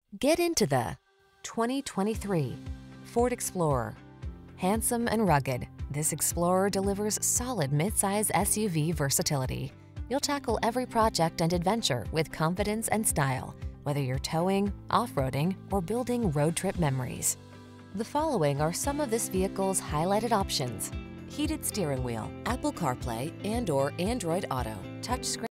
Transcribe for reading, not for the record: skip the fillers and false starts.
Get into the 2023 Ford Explorer. Handsome and rugged, this Explorer delivers solid midsize SUV versatility. You'll tackle every project and adventure with confidence and style, whether you're towing, off-roading, or building road trip memories. The following are some of this vehicle's highlighted options: heated steering wheel, Apple CarPlay and/or Android Auto, touchscreen